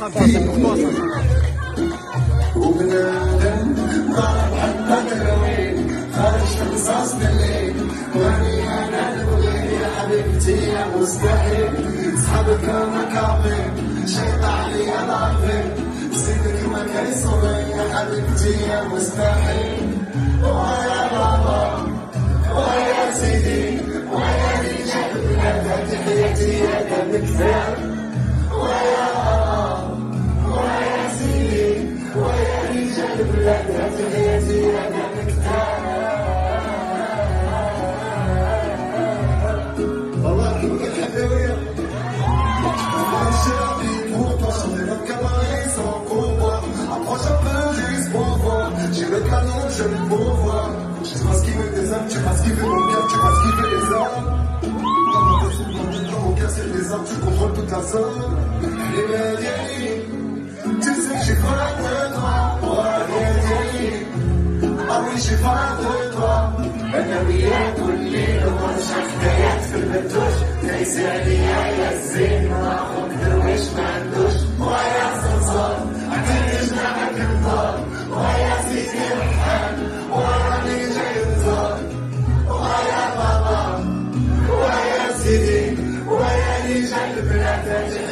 وبنادم ضرب حتى تروين خارج في قصاص بالليل واني انا نبغي يا حبيبتي يا مستحيل صحابك مكابين شيطاني يا ضعفين سيدك ما كيصوني يا حبيبتي يا مستحيل ويا بابا ويا سيدي ويا رجال بلاد تحياتي يا دم كثير ويا بابا ويا سيدي ويا رجال بلاد تحياتي يا دم كثير والله كنت الحلوية J'ai le canon, je le pourvois. Je sais pas ce qui veut des âmes, je sais pas ce qui veut mon cœur, je sais pas ce qui veut les âmes. Dans mon cœur, c'est les armes, tu contrôles toute la zone. Les médias, tu sais que j'ai faim de toi. Ah oui, j'ai faim de toi. أنا وياك والليل ومرجع حكايات في البدوش ليس عليا يا الزين واخوك درويش ما عندوش ويا صلصال عطيني جناحك النار ويا سيدي رحال وراني جاي نزار ويا بابا ويا سيدي ويا رجال البلاد